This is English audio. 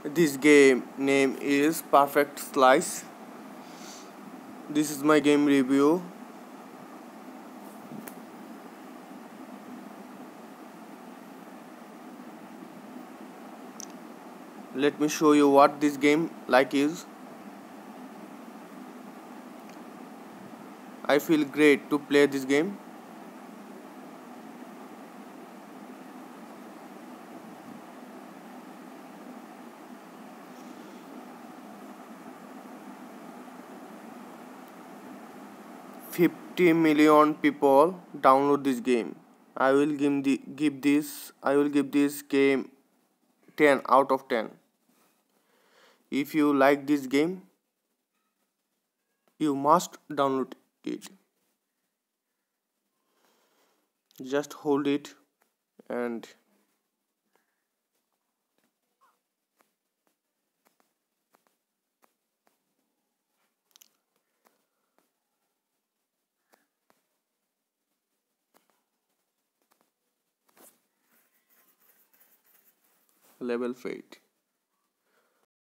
This game name is Perfect Slice. This is my game review. Let me show you what this game like is. I feel great to play this game. $50 million people download this game. I will give this game 10 out of 10. If you like this game, you must download it. Just hold it and level fate.